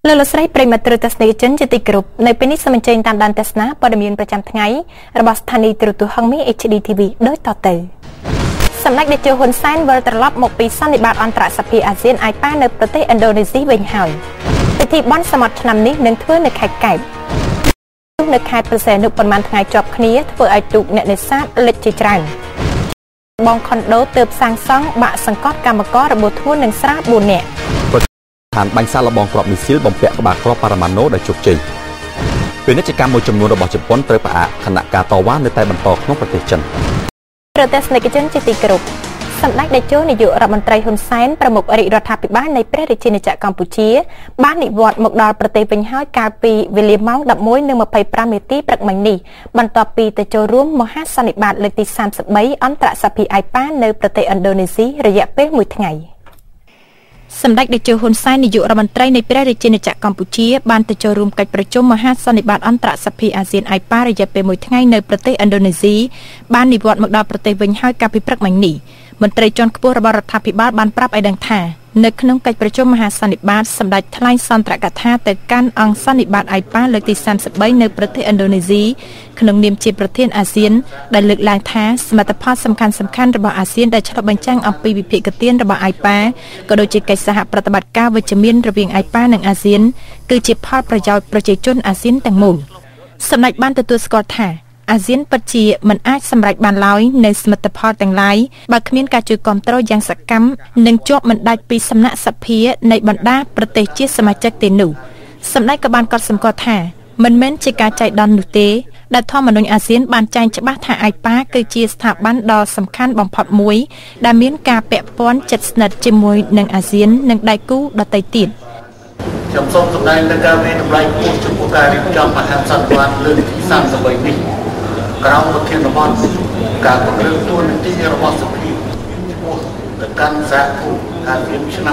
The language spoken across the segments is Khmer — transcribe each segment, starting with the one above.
លើលស្រីប្រិមត្តទស្សនិកជនជាទីគោរពនៅពេលនេះសូមអញ្ជើញតាមដានទស្សនាព័ត៌មានប្រចាំថ្ងៃរបស់ស្ថានីយ៍ទូរទស្សន៍ហង្មី HD TV ដូចតទៅសម្ដេចតេជោហ៊ុនសែនវិលត្រឡប់មកពីសន្និបាតអន្តរសភាអាស៊ានអាយប៉ានៅប្រទេសឥណ្ឌូនេស៊ីវិញហើយពិធីបុណ្យសមុទ្រឆ្នាំនេះនឹងធ្វើនៅខេត្តកែបនៅខេត្តប្រសេនុប៉ុន្មានថ្ងៃជាប់គ្នាធ្វើឲ្យទូកអ្នកនេសាទលិចជាច្រើនបងខុនដូទើបសាងសង់បាក់សង្កត់កម្មកររបួសធ្ងន់និងស្រាល4នាក់ឋានបាញ់សាកល្បងគ្រាប់មីស៊ីលបំពាក់ក្បាលគ្រាប់ប៉ារ៉ាម៉ាណូដោយជោគជ័យពាណិជ្ជកម្មមួយចំនួនរបស់ជប៉ុនត្រូវផ្អាកខណៈការតវ៉ានៅតែបន្តក្នុងប្រទេសចិនប្រទេសនេកជនជាទីគោរពសម្ដេចតេជោនាយករដ្ឋមន្ត្រីហ៊ុនសែនប្រមុខរាជរដ្ឋាភិបាលនៃព្រះរាជាណាចក្រកម្ពុជាបាននិវត្តន៍មកដល់ប្រទេសវិញហើយកាលពីវេលាម៉ោង 11:25 នាទីព្រឹកមិញនេះបន្ទាប់ពីទៅចូលរួមមហាសន្និបាតលើកទី 33 អន្តរសភាអាយប៉ានៅប្រទេសឥណ្ឌូនេស៊ីរយៈពេល1ថ្ងៃសម្ដេចតេជោហ៊ុនសែននាយករដ្ឋមន្ត្រីនៃព្រះរាជាណាចក្រកម្ពុជាបានទៅចូលរួមកិច្ចប្រជុំមហាសន្និបាតអន្តរសភាអាស៊ានអាយប៉ារយៈពេល1ថ្ងៃនៅប្រទេសឥណ្ឌូនេស៊ីបាននិវត្តន៍មកដល់ប្រទេសវិញហើយកាលពីព្រឹកមិញនេះមន្ត្រីជាន់ខ្ពស់របស់រដ្ឋាភិបាលបានប្រាប់ឲ្យដឹងថានៅក្នុងកិច្ចប្រជុំមហាសន្និបាតសម្ដេចថ្លែងសន្ទរកថាទៅកាន់អង្គសន្និបាតអាយប៉ាលើកទី 33 នៅប្រទេសឥណ្ឌូនេស៊ីក្នុងនាមជាប្រធានអាស៊ានដែលលើកឡើងថាសមិទ្ធផលសំខាន់ៗរបស់អាស៊ានដែលឆ្លុះបញ្ចាំងអំពីវិភាគទានរបស់អាយប៉ាក៏ដូចជាកិច្ចសហប្រតិបត្តិការវិជ្ជមានរវាងអាយប៉ានិងអាស៊ានគឺជាផលប្រយោជន៍ប្រជាជនអាស៊ានទាំងមូលសម្ដេចបានទទួលស្គាល់ថាអាស៊ានពិតជាមិនអាចសម្រេចបានឡើយនៅសមិទ្ធផលទាំងឡាយបើគ្មានការជួយគាំទ្រយ៉ាងសកម្មនិងជាប់មិនដាច់ពីសំណាក់សភានៃបណ្ដាប្រទេសជាសមាជិកទេនោះសម្ដេចក៏បានកត់សម្គាល់ថាមិនមែនជាការចៃដន្យនោះទេដែលធម្មនុញ្ញអាស៊ានបានចែងច្បាស់ថាអាយប៉ាគឺជាស្ថាប័នដ៏សំខាន់បំផុតមួយដែលមានការពាក់ព័ន្ធជិតស្និទ្ធជាមួយនឹងអាស៊ាននិងដៃគូដទៃទៀតខ្ញុំសូមសម្ដែងនូវការវិតម្លៃខ្ពស់ចំពោះការរៀបចំមហាសន្និបាតលើកទី 33 នេះក្រោមប្រធានបទការពង្រឹងតួនាទីរបស់សភាឈ្មោះទៅកាន់សហគមន៍អាស៊ានឆ្នាំ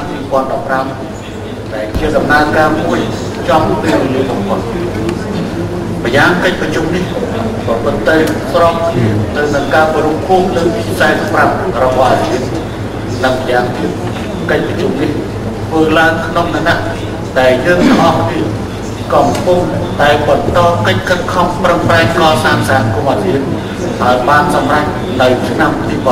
2015 ដែលជាដំណើរការមួយចំពេលវេលាបំផុតម្យ៉ាងកិច្ចប្រជុំនេះក៏ប៉ុន្តែស្របគ្នាទៅនឹងការប្រគំលើកទី 45 របស់អាស៊ាននិងម្យ៉ាងទៀតកិច្ចប្រជុំនេះធ្វើឡើងក្នុងឋានៈដែលយើងទាំងអស់គ្នាកំពុងតែបន្តកិច្ចខិតខំប្រឹងប្រែងកសាងសហគមន៍អាស៊ានហើយបានសម្រេចនៅឆ្នាំ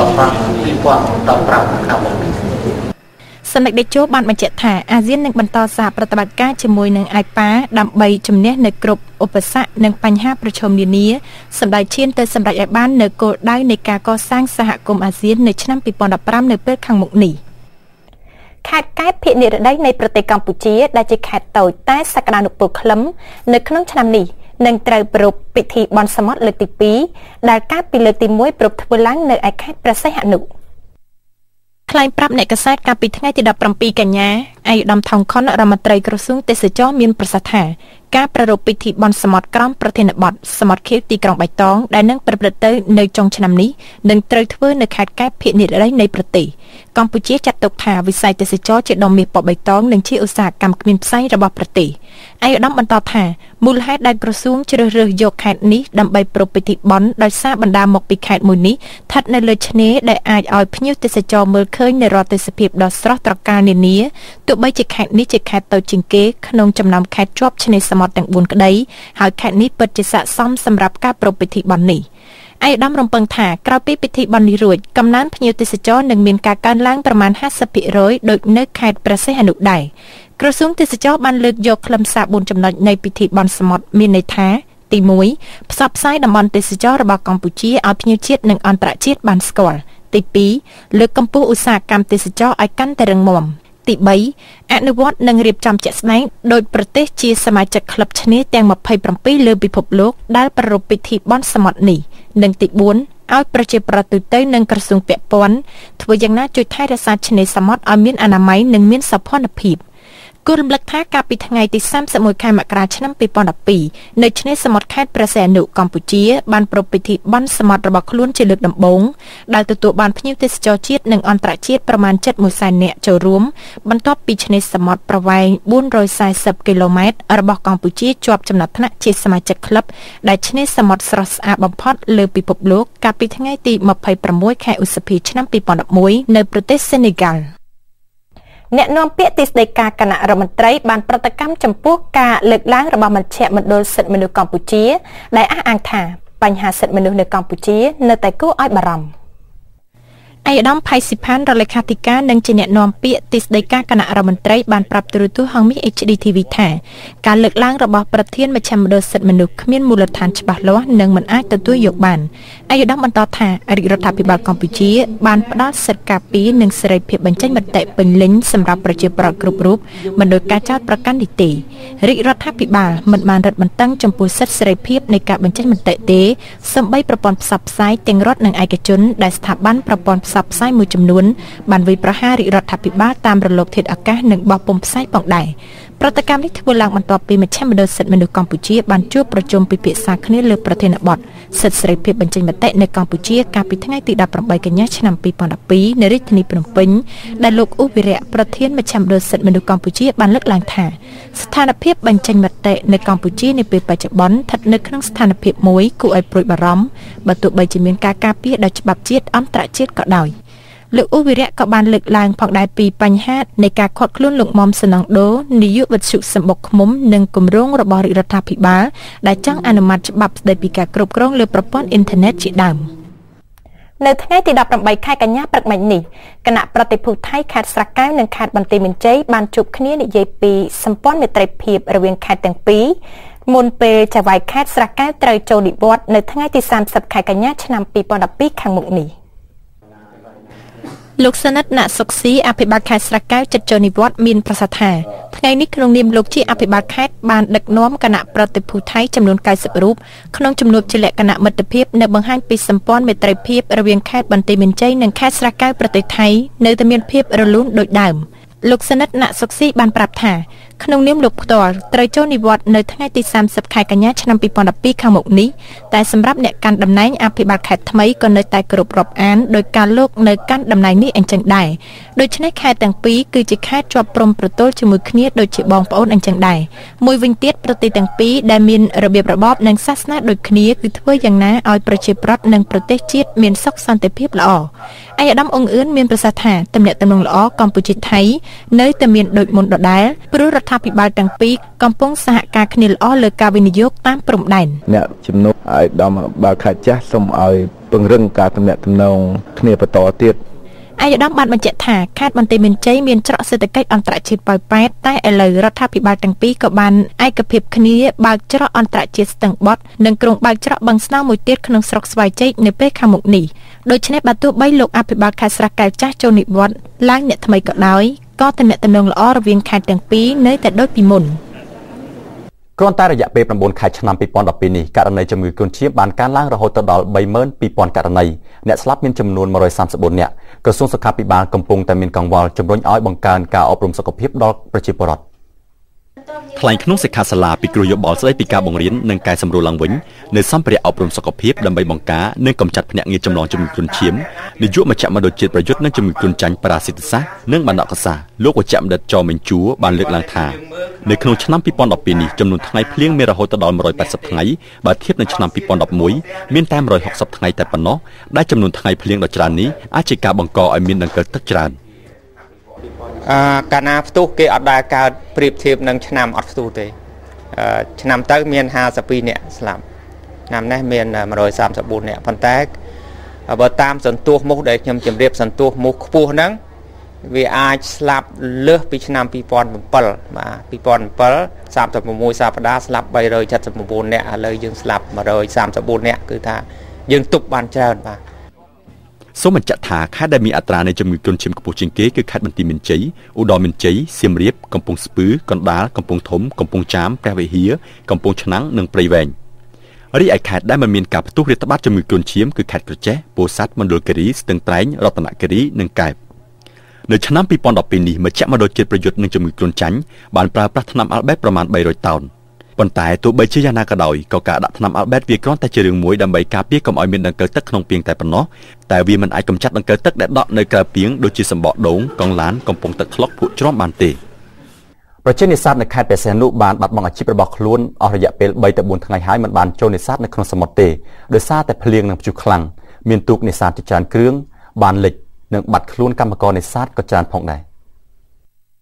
2015 ខាងមុខនេះសម្ដេចតេជោបានបញ្ជាក់ថាអាស៊ាននឹងបន្តសហប្រតិបត្តិការជាមួយនឹងអាយប៉ាដើម្បីជំនះនៅគ្រប់ឧបសគ្គនិងបញ្ហាប្រឈមនានាសម្ដេចឈានទៅសម្រេចឲ្យបាននៅគោលដៅនៃការកសាងសហគមន៍អាស៊ាននៅឆ្នាំ 2015 នៅពេលខាងមុខនេះខេត្តកែបភាគនិរតីនៃប្រទេសកម្ពុជាដែលជាខេត្តតូចតែសក្តានុពលខ្លឹមនៅក្នុងឆ្នាំនេះនឹងត្រូវប្រារព្ធពិធីបុណ្យសមុទ្រលើកទី 2 ដែលកាលពីលើកទី 1 ប្រពធ្វើឡើងនៅឯខេត្តព្រះសីហនុថ្លែងប្រាប់អ្នកកាសែតកាលពីថ្ងៃទី 17 កញ្ញាឯកឧត្តមថោងខុនរដ្ឋមន្ត្រីក្រសួងទេសចរមានប្រសាសន៍ថាការប្រារព្ធពិធីបុណ្យសមុទ្រក្រោមប្រធានបទសមុទ្រខៀវទីក្រុងបៃតងដែលនឹងប្រព្រឹត្តទៅនៅចុងឆ្នាំនេះនឹងត្រូវធ្វើនៅខេត្តកែបភាគនិរតីនៃប្រទេសកម្ពុជាចាត់ទុកថាវិស័យទេសចរជាដុំមាសពណ៌បៃតងនិងជាឧស្សាហកម្មគ្មានផ្សែងរបស់ប្រទេសឯកឧត្តមបន្តថាមូលហេតុដែលក្រសួងជ្រើសរើសយកខេត្តនេះដើម្បីប្រារព្ធពិធីបុណ្យដោយសារបណ្ដាមកពីខេត្តមួយនេះស្ថិតនៅលើឆ្នេរដែលអាចឲ្យភ្ញៀវទេសចរមើលឃើញនៅរាល់ទេសភាពដ៏ស្រស់ត្រកាលនានាទោះបីជាខេត្តនេះជាខេត្តតូចជាងគេក្នុងចំណោមខេត្តជាប់ឆ្នេរសមុទ្រទាំង4ក្តីហើយខេត្តនេះពិតជាស័ក្តិសមសម្រាប់ការប្រារព្ធពិធីបុណ្យនេះឯកឧត្តមរំពឹងថាក្រោយពីពិធីបុណ្យនេះរួចកំណើនភ្ញៀវទេសចរនឹងមានការកើនឡើងប្រមាណ 50% ដូចនៅខេត្តព្រះសីហនុដែរក្រសួងទេសចរបានលើកយកខ្លឹមសារ4ចំណុចនៃពិធីបុណ្យសមុទ្រមានន័យថាទី 1 ផ្សព្វផ្សាយតំបន់ទេសចររបស់កម្ពុជាឲ្យភ្ញៀវជាតិនិងអន្តរជាតិបានស្គាល់ទី 2 លើកកម្ពស់ឧស្សាហកម្មទេសចរឲ្យកាន់តែរឹងមាំទី 3 អនុវត្តនិងរៀបចំជាក់ស្ដែងដោយប្រទេសជាសមាជិកក្លឹបឆ្នេរទាំង 27 លើពិភពលោកដែលប្រារព្ធពិធីបុណ្យសមុទ្រនេះនិងទី 4 ឲ្យប្រជាប្រដ្ឋទូទៅនិងក្រសួងពាក់ព័ន្ធធ្វើយ៉ាងណាជួយថែរក្សាឆ្នេរសមុទ្រឲ្យមានអនាម័យនិងមានសោភ័ណភាពគូរំលឹកថាកាលពីថ្ងៃទី 31 ខែមករាឆ្នាំ 2012 នៅឆ្នេរសមុទ្រខេត្តព្រះសីហនុកម្ពុជាបានប្រារព្ធពិធីបុណ្យសមុទ្ររបស់ខ្លួនជាលើកដំបូងដែលទទួលបានភ្ញៀវទេសចរជាតិនិងអន្តរជាតិប្រមាណ 71,000 នាក់ចូលរួមបន្ទាប់ពីឆ្នេរសមុទ្រប្រវែង 440 គីឡូម៉ែត្ររបស់កម្ពុជាជាប់ចំណាត់ថ្នាក់ជាសមាជិកក្លឹបដែលឆ្នេរសមុទ្រស្រស់ស្អាតបំផុតលើពិភពលោកកាលពីថ្ងៃទី 26 ខែឧសភាឆ្នាំ 2011 នៅប្រទេសសេនេហ្គាល់អ្នកនាំពាក្យទីស្តីការគណៈរដ្ឋមន្ត្រីបានប្រតិកម្មចំពោះការលើកឡើងរបស់មជ្ឈមណ្ឌលសិទ្ធិមនុស្សកម្ពុជាដែលអះអាងថាបញ្ហាសិទ្ធិមនុស្សនៅកម្ពុជានៅតែគួរឲ្យបារម្ភឯកឧត្តមផៃស៊ីផានរដ្ឋលេខាធិការនិងជាអ្នកនាំពាក្យទីស្តីការគណៈរដ្ឋមន្ត្រីបានប្រាប់ទូរទស្សន៍ហងមាស HD TV ថាការលើកឡើងរបស់ប្រធានមជ្ឈមណ្ឌលសិទ្ធិមនុស្សគ្មានមូលដ្ឋានច្បាស់លាស់និងមិនអាចទទួលយកបានឯកឧត្តមបន្តថារាជរដ្ឋាភិបាលកម្ពុជាបានផ្ដល់សិទ្ធិការពារនិងសេរីភាពបញ្ចេញមតិពេញលេញសម្រាប់ប្រជាពលរដ្ឋគ្រប់រូបមិនដោយការចោទប្រកាន់នេះទេរាជរដ្ឋាភិបាលមិនបានរឹតបន្តឹងចំពោះសិទ្ធិសេរីភាពនៃការបញ្ចេញមតិទេសូម្បីប្រព័ន្ធផ្សព្វផ្សាយទាំងរដ្ឋនិងឯកជនដែលស្ថាប័នប្រព័ន្ធផ្សព្វផ្សាយមួយចំនួនបានវិប្រហាររាជរដ្ឋាភិបាលតាមរលកធាតុអាកាសនិងបោះពុម្ពផ្សាយផងដែរប្រតិកម្មនេះធ្វើឡើងបន្ទាប់ពីមជ្ឈមណ្ឌលសិទ្ធិមនុស្សកម្ពុជាបានជួបប្រជុំពិភាក្សាគ្នាលើប្រធានបទសិទ្ធិសេរីភាពបញ្ចេញមតិនៅកម្ពុជាកាលពីថ្ងៃទី18កញ្ញាឆ្នាំ2012នៅរាជធានីភ្នំពេញដែលលោកឧវិរៈប្រធានមជ្ឈមណ្ឌលសិទ្ធិមនុស្សកម្ពុជាបានលើកឡើងថាស្ថានភាពបញ្ចេញមតិនៅកម្ពុជានាពេលបច្ចុប្បន្នស្ថិតនៅក្នុងស្ថានភាពមួយគួរឲ្យព្រួយបារម្ភបើទោះបីជាមានការការពារដោយច្បាប់ជាតិអន្តរជាតិក៏ដោយលោកឧវិរៈក៏បានលើកឡើងផងដែរពីបញ្ហានៃការខាត់ខ្លួនលោកមុំសនងដូនាយកវិទ្យុសម្បុកឃុំនិងគម្រោងរបស់រាជរដ្ឋាភិបាលដែលចង់អនុម័តច្បាប់ស្តីពីការគ្រប់គ្រងលើប្រព័ន្ធអ៊ីនធឺណិតជាដើមនៅថ្ងៃទី18ខែកញ្ញាព្រឹកមិញនេះគណៈប្រតិភូថៃខេត្តស្រះកែវនិងខេត្តបន្ទាយមានជ័យបានជួបគ្នានិយាយពីសម្ព័ន្ធមេត្រីភាពរវាងខេត្តទាំងពីរមុនពេលចៅហ្វាយខេត្តស្រះកែវត្រូវចូលនិវត្តន៍នៅថ្ងៃទី30ខែកញ្ញាឆ្នាំ2012ខាងមុខនេះលោកសនិទ្ធណាក់សុកស៊ីអភិបាលខេត្តស្រះកែវចិត្តចូលនិវត្តន៍មានប្រសាសន៍ថាថ្ងៃនេះក្នុងនាមលោកជាអភិបាលខេត្តបានដឹកនាំគណៈប្រតិភូថៃចំនួន90រូបក្នុងជំនួបជាលក្ខណៈមិត្តភាពនៅបង្ហាញពីសម្ព័ន្ធមេត្រីភាពរវាងខេត្តបន្ទាយមានជ័យនិងខេត្តស្រះកែវប្រទេសថៃនៅតែមានភាពរលូនដូចដើមលោកសនិទ្ធណាក់សុកស៊ីបានប្រាប់ថាក្នុងនាមលោកផ្ទាល់ត្រូវចូលនិវត្តន៍នៅថ្ងៃទី30ខែកញ្ញាឆ្នាំ2012ខាងមុខនេះតែសម្រាប់អ្នកកាន់តំណែងអភិបាលខេត្តថ្មីក៏នៅតែគោរពរាប់អានដោយការលោកនៅកាន់តំណែងនេះអញ្ចឹងដែរដូច្នេះខេត្តទាំងពីរគឺជាខេត្តជាប់ព្រំប្រទល់ជាមួយគ្នាដូចជាបងប្អូនអញ្ចឹងដែរមួយវិញទៀតប្រទេសទាំងពីរដែលមានរបៀបរបបនិងសាសនាដូចគ្នាគឺធ្វើយ៉ាងណាឲ្យប្រជាប្រដ្ឋនិងប្រទេសជាតិមានសុខសន្តិភាពល្អឯកឧត្តមអ៊ុងអឿនមានប្រសាសន៍ថាទំនាក់ទំនងល្អកម្ពុជាថៃនៅតែមានដូចមុនដដែលព្រោះរដ្ឋាភិបាលទាំងពីរកំពុងសហការគ្នាល្អលើការវិនិយោគតាមព្រំដែនអ្នកជំនួសឲ្យដំបើខេត្តចាស់សូមឲ្យពង្រឹងការទំនាក់ទំនងគ្នាបន្តទៀតឯកឧត្តមបានបញ្ជាក់ថាខេត្តបន្ទាយមានជ័យមានច្រកសេដ្ឋកិច្ចអន្តរជាតិប៉ោយប៉ែតតែឥឡូវរដ្ឋាភិបាលទាំងពីរក៏បានឯកភាពគ្នាបើកច្រកអន្តរជាតិស្ទឹងបត់និងក្រុងបើកច្រកបឹងស្នោមួយទៀតក្នុងស្រុកស្វាយជ័យនៅពេលខាងមុខនេះដូច្នេះបើទោះបីលោកអភិបាលខេត្តស្រះកែវចាស់ចូលនិវត្តន៍ឡើងអ្នកថ្មីក៏ដោយក៏ទំនាក់ទំនងល្អរវាងខេត្តទាំងពីរនៅតែដូចពីមុនគ្រាន់តែរយៈពេល9ខែឆ្នាំ2012នេះករណីជំងឺគ្រុនឈាមបានកើនឡើងរហូតដល់ 32,000 ករណីអ្នកស្លាប់មានចំនួន134នាក់ក្រសួងសុខាភិបាលកំពុងតែមានកង្វល់ជំរុញឲ្យបង្កើនការអប់រំសុខភាពដល់ប្រជាពលរដ្ឋថ្លែងក្នុងសិក្ខាសាលាពិគ្រោះយោបល់ស្តីពីការបង្រៀននិងកែសម្រួលឡើងវិញនៅសម្ភារៈអប់រំសុខភាពដើម្បីបង្ការនិងកម្ចាត់ភ្នាក់ងារចម្លងជំងឺគ្រុនឈាមនាយកមជ្ឈមណ្ឌលជាតិប្រយុទ្ធនឹងជំងឺគ្រុនចាញ់ប៉ារ៉ាស៊ីតសាសនិងបណ្ដោះកសាលោកវេជ្ជបណ្ឌិតចមេងជួរបានលើកឡើងថានៅក្នុងឆ្នាំ2012នេះចំនួនថ្ងៃភ្លៀងមានរហូតដល់180ថ្ងៃបើធៀបនឹងឆ្នាំ2011មានតែ160ថ្ងៃតែប៉ុណ្ណោះដែលចំនួនថ្ងៃភ្លៀងដ៏ច្រើននេះអាចជាការបង្កឲ្យមានដង្កូវទឹកច្រើនកាលណាផ្ទុះគេអត់ដែលកើតប្រៀបធៀបនឹងឆ្នាំអត់ផ្ទុះទេឆ្នាំទៅមាន52នាក់ស្លាប់ឆ្នាំនេះមាន134នាក់ប៉ុន្តែបើតាមសន្ទុះមុខដែលខ្ញុំជម្រាបសន្ទុះមុខខ្ពស់ហ្នឹងវាអាចស្លាប់លើសពីឆ្នាំ2007បាទ2007 36សប្តាហ៍ស្លាប់379នាក់ឥឡូវយើងស្លាប់134នាក់គឺថាយើងទប់បានច្រើនបាទសូមបញ្ជាក់ថាខេត្តដែលមានអត្រានៃជំងឺគ្រុនឈាមខ្ពស់ជាងគេគឺខេត្តបន្ទាយមានជ័យឧត្តរមានជ័យសៀមរាបកំពង់ស្ពឺកណ្ដាលកំពង់ធំកំពង់ចាមព្រះវិហារកំពង់ឆ្នាំងនិងព្រៃវែងរីឯខេត្តដែលមិនមានការផ្ទុះរាតត្បាតជំងឺគ្រុនឈាមគឺខេត្តក្រចេះពោធិ៍សាត់មណ្ឌលគិរីស្ទឹងត្រែងរតនគិរីនិងកែបនៅឆ្នាំ2012នេះមជ្ឈមណ្ឌលជាតិប្រយុទ្ធនឹងជំងឺគ្រុនចាញ់បានប្រើប្រាស់ថ្នាំអាល់បេតប្រមាណ300តោនប៉ុន្តែទោះបីជាយ៉ាងណាក៏ដោយក៏ការដាក់ថ្នាំអាល់បេតវាគ្រាន់តែជារឿងមួយដើម្បីការពារកុំឲ្យមានដង្កូវទឹកក្នុងពាងតែប៉ុណ្ណោះតែវាមិនអាចកម្ចាត់ដង្កូវទឹកដែលដក់នៅក្រៅពាងដូចជាសម្បកដូងកង់ឡានកំពង់ទឹកថ្លុកភក់ជ្រាំបានទេប្រជានេសាទនៅខេត្តព្រះសីហនុបានបាត់បង់អាជីពរបស់ខ្លួនអស់រយៈពេល3ទៅ4ថ្ងៃហើយមិនបានចូលនេសាទនៅក្នុងសមុទ្រទេដោយសារតែភ្លៀងនិងព្យុះខ្លាំងមានទូកនេសាទជាច្រើនគ្រឿងបានលិចនិងបាត់ខ្លួនកម្មករនេសាទក៏ច្រើនផងដែរ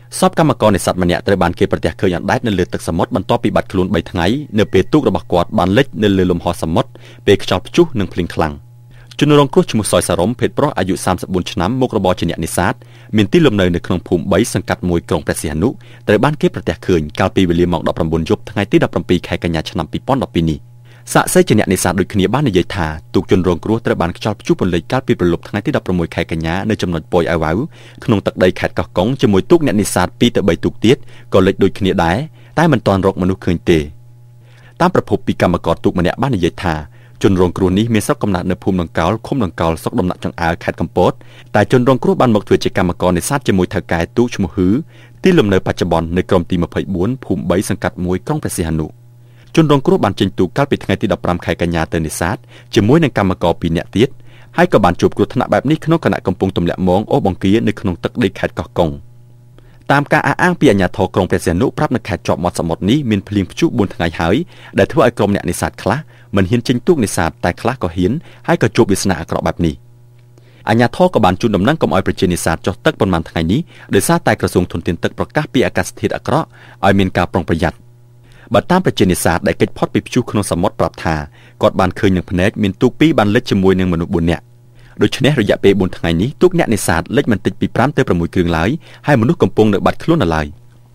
សពកម្មករនេសាទម្នាក់ត្រូវបានគេប្រទះឃើញអណ្ដែតនៅលើទឹកសមុទ្របន្ទាប់ពីបាត់ខ្លួន3ថ្ងៃនៅពេលទូករបស់គាត់បានលិចនៅលើលំហសមុទ្រពេលខ្យល់ព្យុះនិងភ្លៀងខ្លាំងជនរងគ្រោះឈ្មោះសយសារ៉ុមភេទប្រុសអាយុ34ឆ្នាំមុខរបរជាអ្នកនេសាទមានទីលំនៅនៅក្នុងភូមិ3សង្កាត់1ក្រុងព្រះសីហនុត្រូវបានគេប្រទះឃើញកាលពីវេលាម៉ោង 19 យប់ថ្ងៃទី17ខែកញ្ញាឆ្នាំ2012នេះសាក្សីជាអ្នកនេសាទដូចគ្នាបាននិយាយថាទូកជនរងគ្រោះត្រូវបានខ្យល់ព្យុះពន្លិចកាលពីព្រលប់ថ្ងៃទី16ខែកញ្ញានៅចំណុចប៉ោយអាវ៉ៅក្នុងទឹកដីខេត្តកោះកុងជាមួយទូកអ្នកនេសាទ2ទៅ3ទូកទៀតក៏លិចដូចគ្នាដែរតែមិនទាន់រកមនុស្សឃើញទេតាមប្រភពពីកម្មករទូកម្នាក់បាននិយាយថាជនរងគ្រោះនេះមានស្រុកកំណើតនៅភូមិដង្កោលឃុំដង្កោលស្រុកដំណាក់ចង្អើរខេត្តកំពតតែជនរងគ្រោះបានមកធ្វើជាកម្មករនេសាទជាមួយថៅកែទូកឈ្មោះហ៊ឺទីលំនៅបច្ចុប្បន្ននៅក្រុមទី24ភូមិ3សង្កាត់1ក្រុងព្រះសីហនុជនរងគ្រោះបានចេញទូកកាលពីថ្ងៃទី15ខែកញ្ញាទៅនេសាទជាមួយនឹងកម្មករ2នាក់ទៀតហើយក៏បានជួបគ្រោះថ្នាក់បែបនេះក្នុងគណៈកំពុងទម្លាក់មងអូសបង្គានៅក្នុងទឹកដីខេត្តកោះកុងតាមការអះអាងពីអាជ្ញាធរក្រុងព្រះសីហនុប្រាប់នៅខេត្តជាប់មាត់សមុទ្រនេះមានភ្លៀងព្យុះ4ថ្ងៃហើយដែលធ្វើឲ្យក្រុមអ្នកនេសាទខ្លះមិនហ៊ានចេញទូកនេសាទតែខ្លះក៏ហ៊ានហើយក៏ជួបវាសនាអាក្រក់បែបនេះអាជ្ញាធរក៏បានជូនដំណឹងកុំឲ្យប្រជានេសាទចុះទឹកប៉ុន្មានថ្ងៃនេះដោយសារតែក្រសួងធនធានទឹកប្រកាសពីអាកាសធាតុអាក្រក់ឲ្យមានការប្រុងប្រយ័ត្នបើតាមប្រជានេសាទដែលគេចផុតពីព្យុះក្នុងសមុទ្រប្រាប់ថាគាត់បានឃើញនឹងភ្នែកមានទូក2បានលិចជាមួយនឹងមនុស្ស4នាក់ដូច្នេះរយៈពេល4ថ្ងៃនេះទូកអ្នកនេសាទលិចមិនតិចពី5ទៅ6គ្រឿងឡើយហើយមនុស្សកំពុងនៅបាត់ខ្លួននៅឡើយ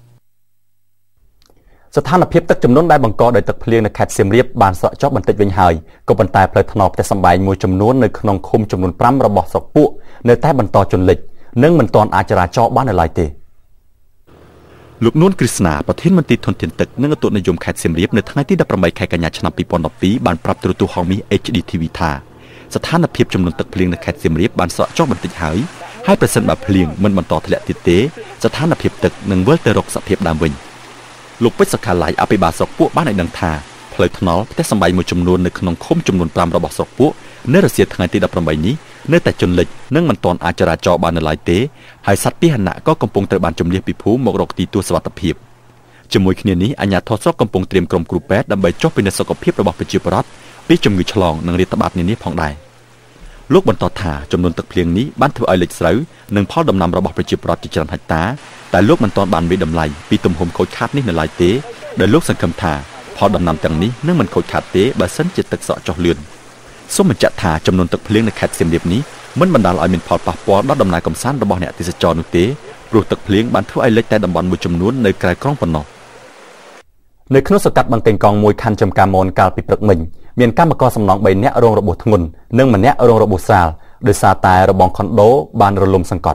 ស្ថានភាពទឹកជំនន់ដែលបង្កដោយទឹកភ្លៀងនៅខេត្តសៀមរាបបានស្រកចុះបន្តិចវិញហើយក៏ប៉ុន្តែផ្លូវថ្នល់ផ្ទះសម្បែងមួយចំនួននៅក្នុងឃុំចំនួន5របស់ស្រុកពួកនៅតែបន្តជន់លិចនិងមិនទាន់អាចចរាចរបាននៅឡើយទេលោកនួនគ្រីស្ណាប្រធានមន្ត្រីធនធានទឹកនិងឧតុនិយមខេត្តសៀមរាបនៅថ្ងៃទី18ខែកញ្ញាឆ្នាំ2012បានប្រាប់ទូរទស្សន៍ហងមាស HDTV ថាស្ថានភាពចំនួនទឹកភ្លៀងនៅខេត្តសៀមរាបបានស្រកចុះបន្តិចហើយប្រសិនបើភ្លៀងមិនបន្តធ្លាក់ទៀតទេស្ថានភាពទឹកនឹងវិលទៅរកសភាពដើមវិញលោកពេជ្រសខាឡៃអភិបាលស្រុកពួកបានឲ្យដឹងថាផ្លូវថ្នល់ផ្ទះសម្បែងមួយចំនួននៅក្នុងឃុំចំនួន5របស់ស្រុកពួកនៅរសៀលថ្ងៃទី18នេះនៅតែជន់លិចនិងមិនទាន់អាចចរាចរបាននៅឡើយទេហើយសត្វពាហនៈក៏កំពុងត្រូវបានជម្លៀសពីភូមិមករកទីទួលសុវត្ថិភាពជាមួយគ្នានេះអាជ្ញាធរស្រុកកំពុងត្រៀមក្រុមគ្រូពេទ្យដើម្បីចុះពិនិត្យសុខភាពរបស់ប្រជាពលរដ្ឋពីជំងឺឆ្លងនិងរាតត្បាតនានាផងដែរលោកបន្តថាចំនួនទឹកភ្លៀងនេះបានធ្វើឲ្យលិចស្រូវនិងផលដំណាំរបស់ប្រជាពលរដ្ឋជាច្រើនហិកតាតែលោកមិនទាន់បានវិតម្លៃពីទំហំខូចខាតនេះនៅឡើយទេដោយលោកសង្ឃឹមថាផលដំណាំទាំងនេះនឹងមិនខូចខាតទេបើសិនជាទឹកស្រកចុះលឿនសូមបញ្ជាក់ថាចំនួនទឹកភ្លៀងនៅខេត្តសៀមរាបនេះមិនបណ្ដាលឲ្យមានផលប៉ះពាល់ដល់ដំណើរកម្សាន្តរបស់អ្នកទេសចរនោះទេព្រោះទឹកភ្លៀងបានធ្វើឲ្យលិចតែតំបន់មួយចំនួននៅក្រៅក្រុងប៉ុណ្ណោះនៅក្នុងសង្កាត់បន្ទាយកងមួយខណ្ឌចំការមនកាលពីព្រឹកមិញមានកម្មករសំណង់3នាក់រងរបួសធ្ងន់និងម្នាក់រងរបួសស្រាលដោយសារតែរបងខុនដូបានរលំសង្កត់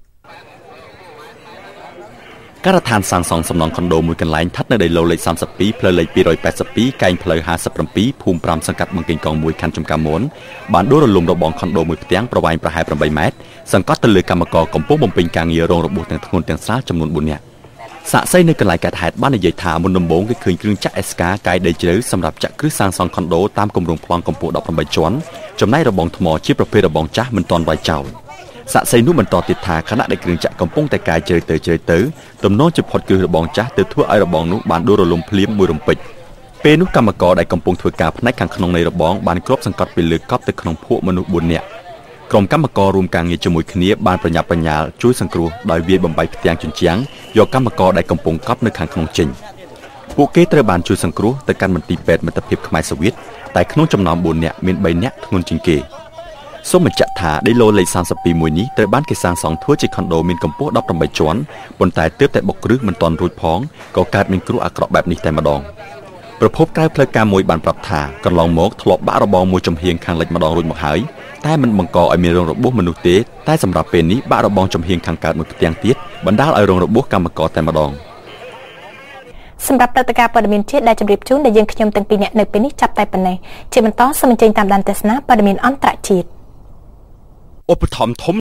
ការដ្ឋានសាងសង់សំណង់ខុនដូមួយកន្លែងស្ថិតនៅដីឡូលេខ32ផ្លូវលេខ282កែងផ្លូវ57ភូមិ5សង្កាត់បង្គីកង1ខណ្ឌចំការមនបានដួលរលំរបងខុនដូមួយផ្ទាំងប្រវែងប្រហែល8ម៉ែត្រសង្កត់ទៅលើកម្មករកំពុងបំពេញការងាររងរបួសទាំងធ្ងន់ទាំងស្រាលចំនួន4នាក់សាក្សីនៅកន្លែងកើតហេតុបាននិយាយថាមុនដំបូងគេឃើញគ្រឿងចាក់ SK កាយដីជ្រៅសម្រាប់ចាក់គ្រឹះសាងសង់ខុនដូតាមគម្រោងប្លង់កម្ពស់18ជាន់ចំណែករបងថ្មជាប្រភេទរបងចាស់មិនទាន់វាយចោលសាក្សីនោះបន្តទៀតថាខណៈដែលគ្រឿងចាក់កំពុងតែកាយជ្រៅទៅទំនងជាផុតគ្រឹះរបងចាស់ទៅធ្វើឲ្យរបងនោះបានដួលរលំភ្លាមមួយរំពេចពេលនោះកម្មករដែលកំពុងធ្វើការផ្នែកខាងក្នុងនៃរបងបានគ្របសង្កត់ពីលើកប់ទៅក្នុងភក់មនុស្ស4នាក់ក្រុមកម្មកររួមការងារជាមួយគ្នាបានប្រញាប់ប្រញាល់ជួយសង្គ្រោះដោយវាយបំបែកផ្ទាំងជញ្ជាំងយកកម្មករដែលកំពុងកប់នៅខាងក្នុងចេញពួកគេត្រូវបានជួយសង្គ្រោះទៅកាន់មន្ទីរពេទ្យមិត្តភាពខ្មែរសូវៀតតែក្នុងចំណោម4នាក់មាន3នាក់ធ្ងន់ជាងគេសូមបញ្ជាក់ថាដីឡូលេខ32មួយនេះត្រូវបានគេសាងសង់ធ្វើជាខុនដូមានកម្ពស់18ជាន់ប៉ុន្តែទើបតែបុកគ្រឹះមិនទាន់រួចផងក៏កើតមានគ្រោះអាក្រក់បែបនេះតែម្ដងប្រភពក្រៅផ្លូវការមួយបានប្រាប់ថាកន្លងមកធ្លាប់បាក់របងមួយចំហៀងខាងលិចម្ដងរួចមកហើយតែមិនបង្កឲ្យមានរងរបួសមនុស្សទេតែសម្រាប់ពេលនេះបាក់របងចំហៀងខាងកើតមួយផ្ទាំងទៀតបណ្ដាលឲ្យរងរបួសកម្មករតែម្ដងសម្រាប់ព្រឹត្តិការណ៍ព័ត៌មានជាតិដែលជម្រាបជូនដែលយើងខ្ញុំទាំងពីរនាក់នៅពេលនេះចាប់តែប៉ុណ្ណេះជាបន្តសូមអញ្ជើញតាមដានទស្សនាព័ត៌មានអន្តរជាតិឧបត្ថម្ភធំ